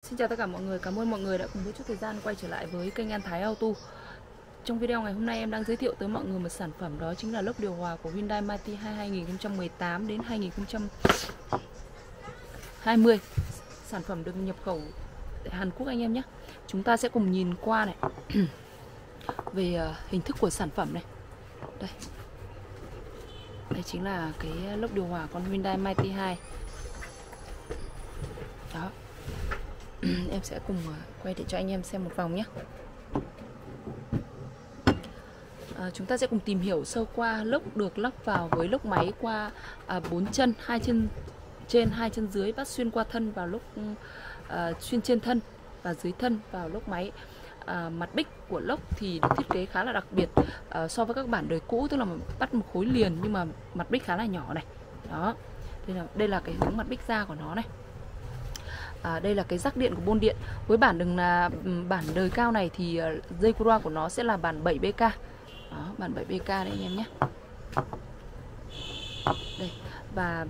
Xin chào tất cả mọi người, cảm ơn mọi người đã cùng với chút thời gian quay trở lại với kênh An Thái Auto. Trong video ngày hôm nay em đang giới thiệu tới mọi người một sản phẩm, đó chính là lốc điều hòa của Hyundai Mighty 2 2018 đến 2020. Sản phẩm được nhập khẩu tại Hàn Quốc anh em nhé. Chúng ta sẽ cùng nhìn qua này về hình thức của sản phẩm này. Đây. Đây chính là cái lốc điều hòa con Hyundai Mighty 2. Đó. Em sẽ cùng quay để cho anh em xem một vòng nhé. Chúng ta sẽ cùng tìm hiểu sơ qua lốc được lắp vào với lốc máy qua 4 chân, 2 chân trên, 2 chân dưới, bắt xuyên qua thân vào lốc, xuyên trên thân và dưới thân vào lốc máy. Mặt bích của lốc thì được thiết kế khá là đặc biệt so với các bản đời cũ, tức là bắt một khối liền nhưng mà mặt bích khá là nhỏ này. Đó. Đây là cái hướng mặt bích ra của nó này. Đây là cái rắc điện của bôn điện. Với bản đời cao này thì dây cua của nó sẽ là bản 7BK. Đó, bản 7BK đấy anh em nhé. Đây. Và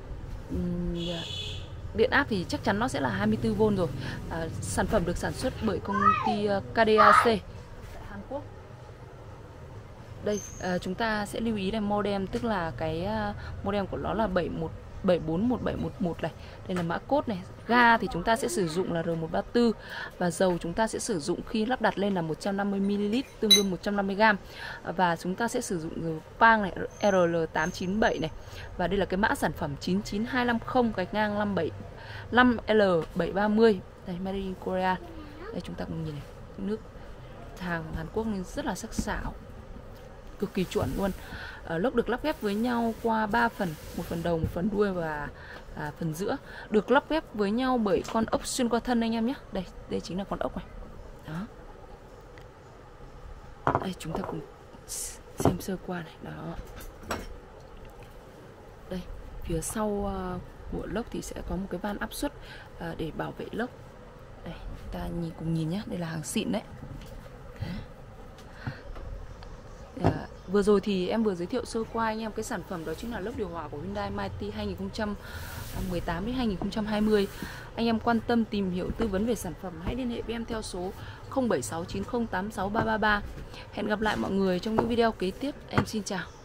điện áp thì chắc chắn nó sẽ là 24V rồi. Sản phẩm được sản xuất bởi công ty KDAC tại Hàn Quốc. Đây, chúng ta sẽ lưu ý là modem, tức là cái modem của nó là 7411711 này. Đây là mã code này. Ga thì chúng ta sẽ sử dụng là R134 và dầu chúng ta sẽ sử dụng khi lắp đặt lên là 150ml, tương đương 150g. Và chúng ta sẽ sử dụng dầu pang này, RL897 này. Và đây là cái mã sản phẩm 99250 5L730. Đây, Made in Korea. Đây chúng ta cùng nhìn này, nước hàng Hàn Quốc nên rất là sắc sảo, cực kỳ chuẩn luôn. Lốc được lắp ghép với nhau qua 3 phần, một phần đầu, một phần đuôi và phần giữa. Được lắp ghép với nhau bởi con ốc xuyên qua thân anh em nhé. Đây chính là con ốc này. Đó. Đây chúng ta cùng xem sơ qua này. Đó. Đây, phía sau của lốc thì sẽ có một cái van áp suất để bảo vệ lốc. Đây, ta cùng nhìn nhé, đây là hàng xịn đấy. Vừa rồi thì em vừa giới thiệu sơ qua anh em cái sản phẩm, đó chính là lốc điều hòa của Hyundai Mighty 2018 đến 2020. Anh em quan tâm tìm hiểu tư vấn về sản phẩm hãy liên hệ với em theo số 0769086333. Hẹn gặp lại mọi người trong những video kế tiếp. Em xin chào.